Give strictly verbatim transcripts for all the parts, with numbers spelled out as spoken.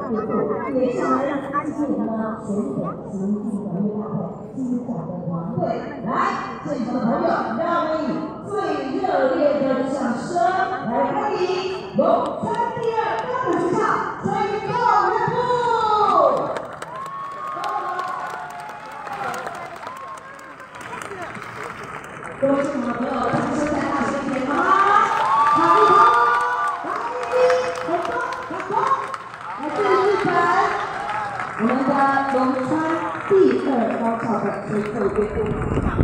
结束，也上来让安吉呢选手行进团队大会金奖的团队，来，现场的朋友，让我们以最热烈的掌声来欢迎龙山第二高等学校最高人物。各位现场的朋友，掌声再大声一点好吗？好不好？很多很多，来自日本，我们的龙川第二高校的最后一队。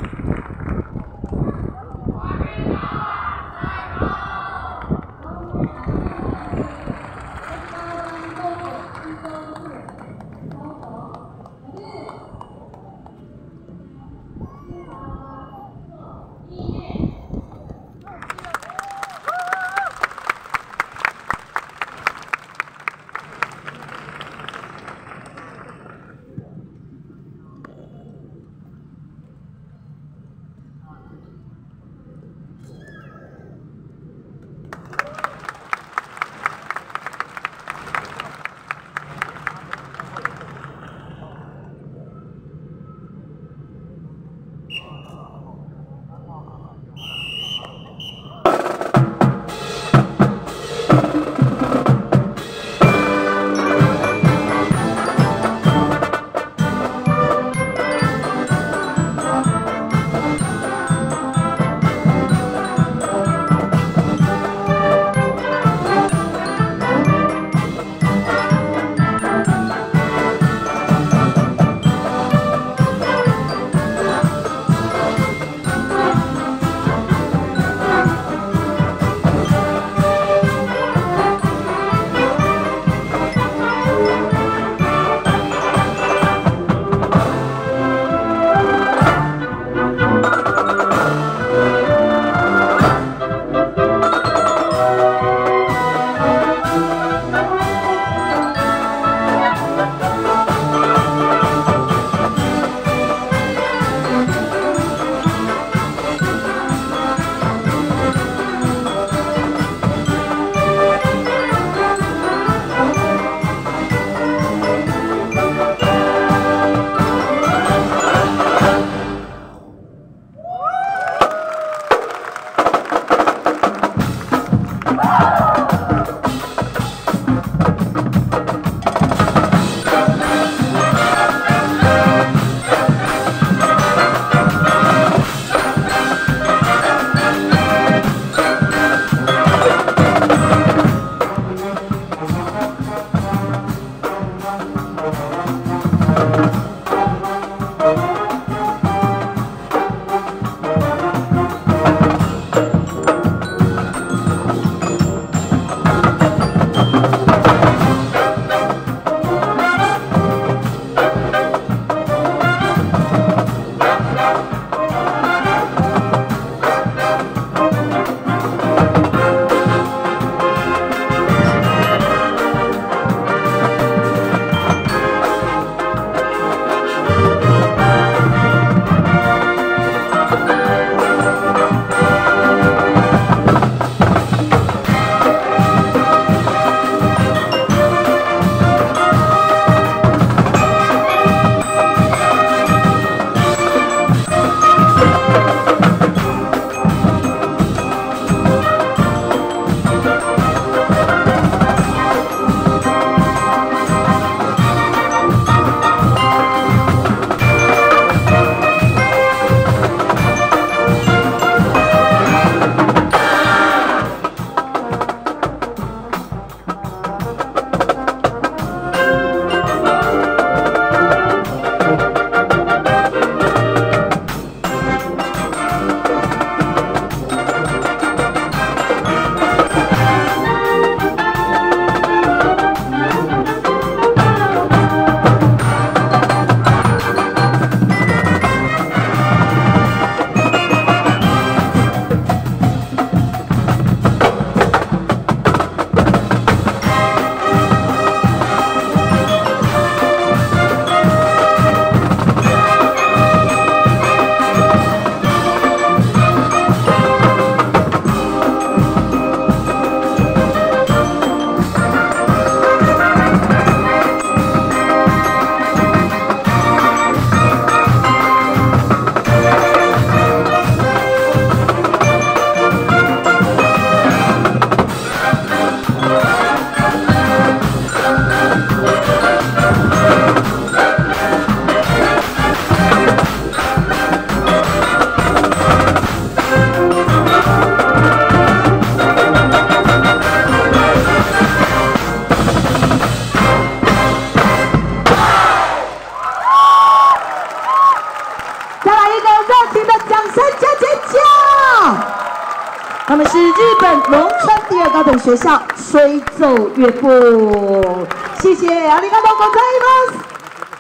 高等学校吹奏乐部，谢谢，ありがとうございます。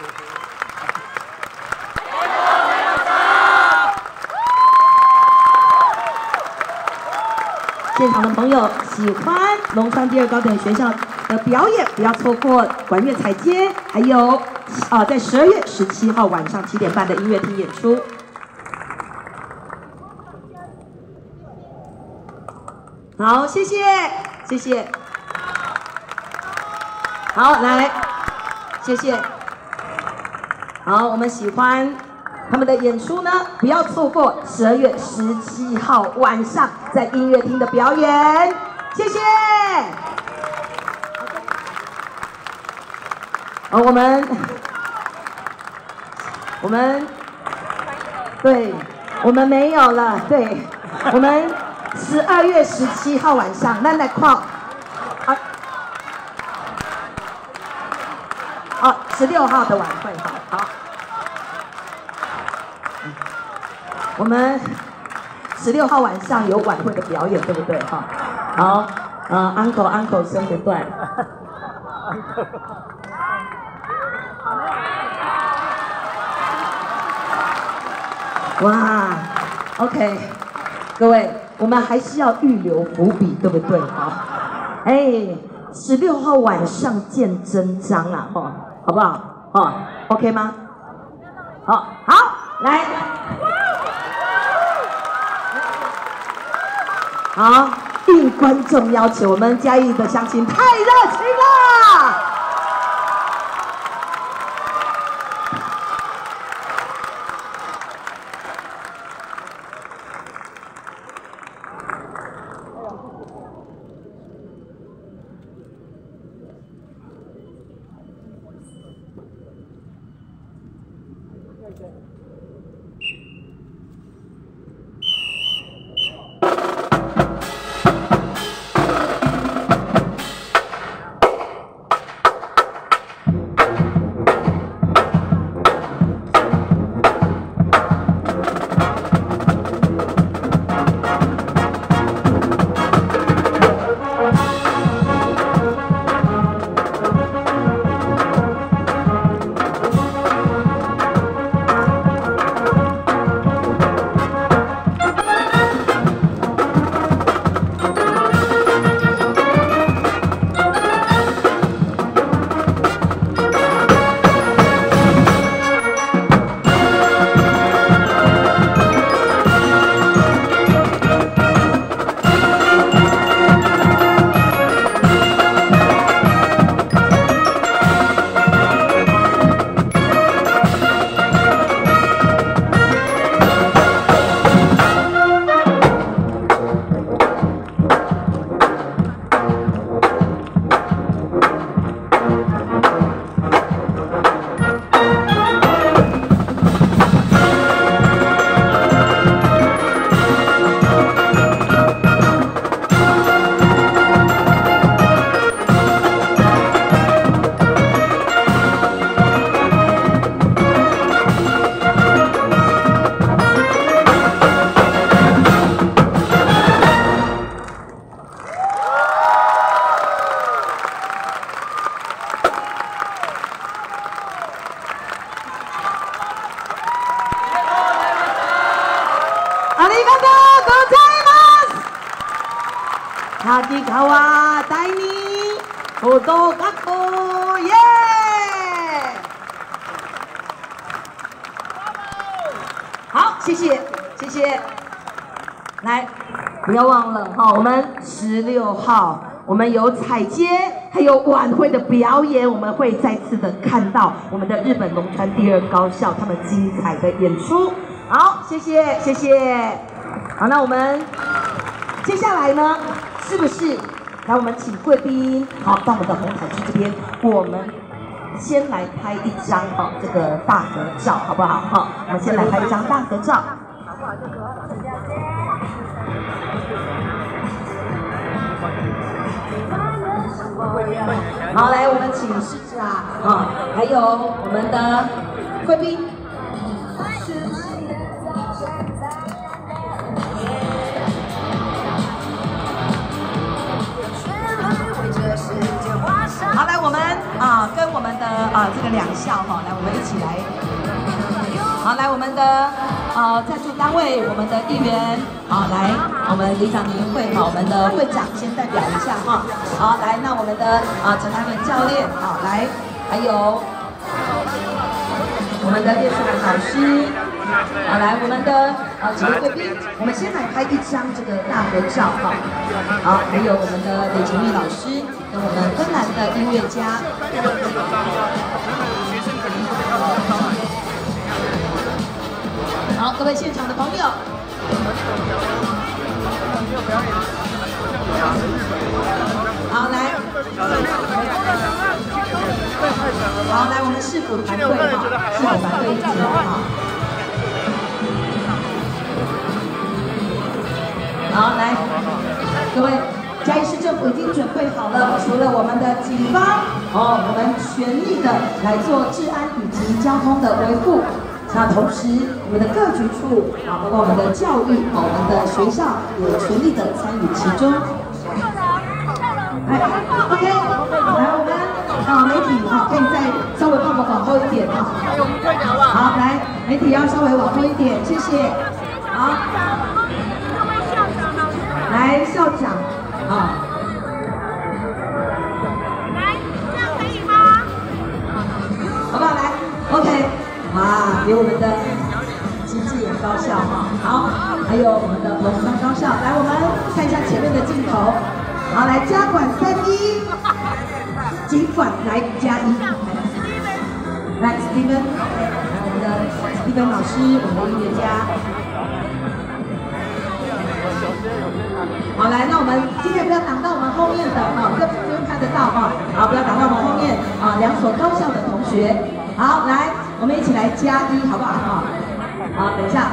现场的朋友喜欢龙山第二高等学校的表演，不要错过管乐彩街，还有啊、呃，在十二月十七号晚上七点半的音乐厅演出。好，谢谢，谢谢。好，来，谢谢。好，我们喜欢他们的演出呢，不要错过十二月十七号晚上在音乐厅的表演，谢谢。好，我们，我们，对，我们没有了，对，我们十二月十七号晚上，那来看，啊，哦，十六号的晚会，好，好。我们十六号晚上有晚会的表演，对不对？哈，好，呃 ，uncle uncle 升的段，哇 ，OK， 各位，我们还是要预留伏笔，对不对？哈，哎，十六号晚上见真章啊，哈，好不好？哦 ，OK 吗？好，好，来。好，应观众要求，我们嘉义的乡亲太热情了。ありがとうございます。滝川第二高等学校，耶！好，谢谢，谢谢。来，不要忘了哈，我们十六号我们有彩街，还有晚会的表演，我们会再次的看到我们的日本龙川第二高校他们精彩的演出。好，谢谢，谢谢。好，那我们接下来呢，是不是来我们请贵宾好到我们的红毯区这边，我们先来拍一张哈这个大合照，好不好？哈，我们先来拍一张大合照。好，来，我们请市长啊，还有我们的贵宾。 啊这个两校哈，来我们一起来。好，来我们的呃赞助单位，我们的议员，好来，我们里长联会哈，我们的会长先代表一下哈。好来，那我们的啊陈台文教练，好来，还有我们的叶树兰老师，好来，我们的啊几位贵宾，我们先来拍一张这个大合照哈。好，还有我们的李晴玉老师跟我们芬兰的音乐家。好，各位现场的朋友，好来，好来，我们市府团队哈，市府团队一起来哈。好来，各位，嘉义市政府已经准备好了，除了我们的警方哦，我们全力的来做治安以及交通的维护。那同时，我们的各局处啊，包括我们的教育，我们的学校也全力的参与其中。哎 ，OK， 来我们啊媒体哈，可以再稍微放我往后一点哈。好，来媒体要稍微往后一点，谢谢。好，来校长啊。来，这样可以吗？好不好？来 ，OK。哇，有我们的基智远高校哈，好，还有我们的龙山高校，来，我们看一下前面的镜头，好，来家管三一，警管来加一，来 Steven， 来我们的 Steven 老师，我们的音乐家，好，来，那我们今天不要挡到我们后面的哈，这边看得到哈，好，不要挡到我们后面啊，两所高校的同学，好，来。我们一起来加一，好不好？哈，好，等一下，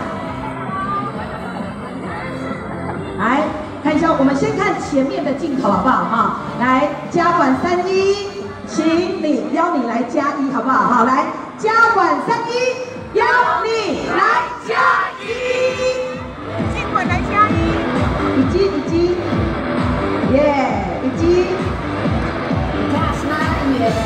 来看一下，我们先看前面的镜头，好不好？哈，来家管三一，请你邀你来加一，好不好？好，来家管三一，邀你来加一，尽管来加一，已经已经，耶，已经，你看是哪一位？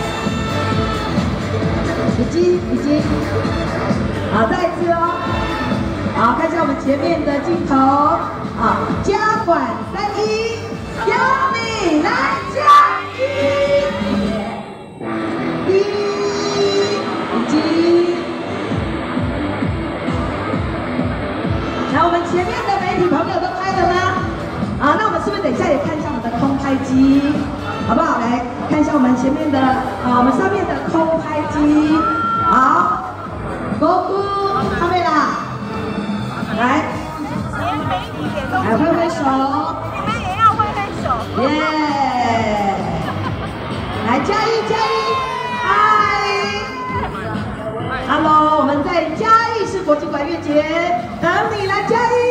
已经已经，好，再一次哦，好，看一下我们前面的镜头，好，家管三一，邀你来加一，一，已经，来，我们前面的媒体朋友都拍了吗？好，那我们是不是等一下也看一下我们的空拍机？好不好？来看一下我们前面的啊，我们上面的空拍机，好，蘑菇上面啦，来，连媒体也都来挥挥手，你们也要挥挥手，耶！来加一加一，嗨 ，Hello， 我们在嘉义市国际管乐节等你来嘉义。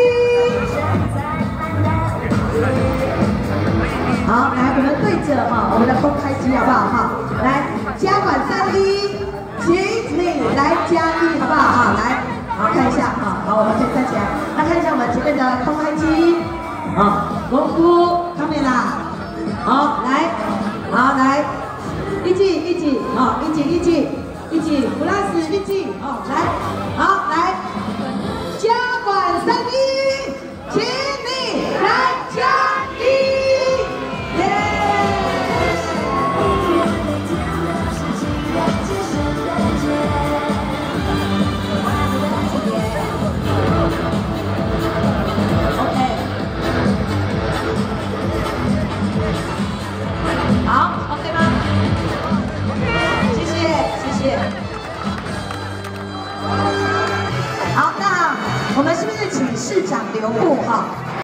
好，来，我们对着哈我们的空拍机，好不好？哈，来，家管三一，请你来加一，好不好？哈，来，好看一下，哈，好，我们可以站起来，来看一下我们前面的空拍机，啊，蘑菇看面啦，好，来，好，来，一起一起，啊，一起一起一起 ，plus 一起，哦，来，好，来，家管三一，请你来加一。好 ，OK 吗 ？OK， 谢谢，谢谢。好，那我们是不是请市长留步哈？